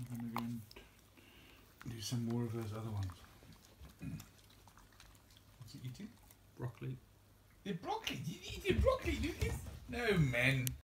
I'm going to go and do some more of those other ones. What's he eating? Broccoli. The broccoli? Did you eat the broccoli, Lucas? No, man.